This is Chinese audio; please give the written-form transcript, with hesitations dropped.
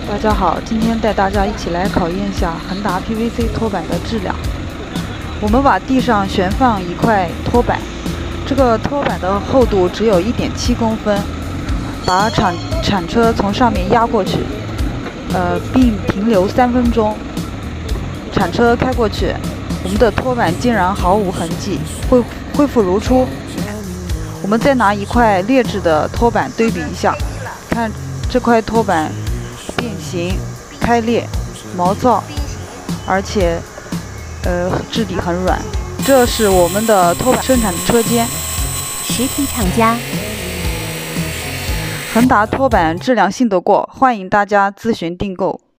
大家好，今天带大家一起来考验一下恒达 PVC 托板的质量。我们把地上悬放一块托板，这个托板的厚度只有1.7公分，把铲车从上面压过去，并停留3分钟。铲车开过去，我们的托板竟然毫无痕迹，恢复如初。我们再拿一块劣质的托板对比一下，看这块托板变形、开裂、毛躁，而且质地很软。这是我们的托板生产车间。 实体厂家， 恒达托板质量信得过，欢迎大家咨询订购。